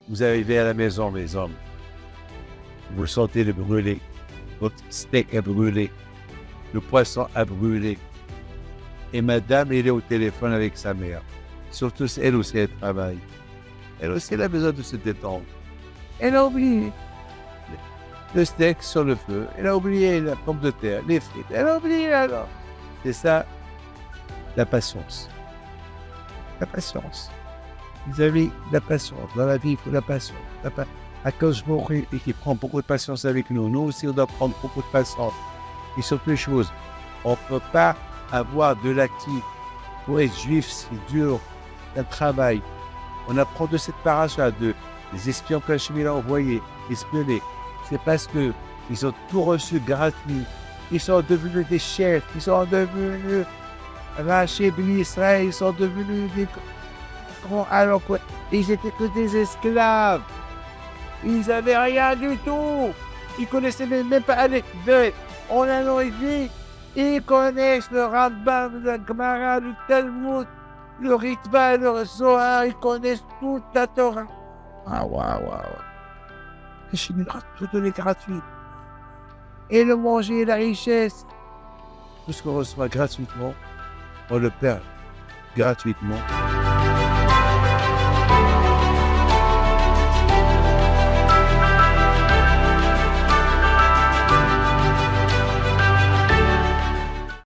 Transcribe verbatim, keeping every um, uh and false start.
Vous arrivez à la maison, mes hommes. Vous sentez le brûler. Votre steak est brûlé. Le poisson a brûlé. Et madame, elle est au téléphone avec sa mère. Surtout, elle aussi, elle travaille. Elle aussi, elle a besoin de se détendre. Elle a oublié le steak sur le feu. Elle a oublié la pomme de terre, les frites. Elle a oublié alors. C'est ça, la patience. La patience. Vous avez la patience. Dans la vie, il faut la patience. La pa à cause de et qui prend beaucoup de patience avec nous. Nous aussi, on doit prendre beaucoup de patience. Et surtout les choses, on ne peut pas avoir de l'actif. Pour être juif, c'est dur. Un travail. On apprend de cette paracha de les espions que Hachem a envoyés, espionnés. C'est parce qu'ils ont tout reçu gratuit. Ils sont devenus des chefs. Ils sont devenus rachés d'Israël. Ils sont devenus des grands. Alors qu'ils n'étaient que des esclaves. Ils n'avaient rien du tout. Ils connaissaient même pas Aleph Bet. On a dit, ils connaissent le Rambam, le Gemara, le Talmud, le Ritva, le Zohar. Ils connaissent toute la Torah. Ah, waouh, waouh. Je lui tout donné gratuit. Et le manger et la richesse. Tout ce qu'on reçoit gratuitement, on le perd gratuitement.